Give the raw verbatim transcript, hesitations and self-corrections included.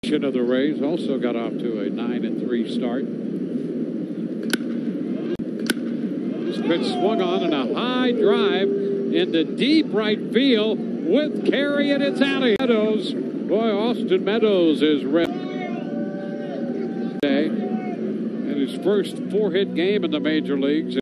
rotation of the Rays also got off to a nine and three start. This pitch swung on and a high drive into deep right field with carry, and it's out of Meadows. Boy, Austin Meadows is ready today in his first four-hit game in the major leagues.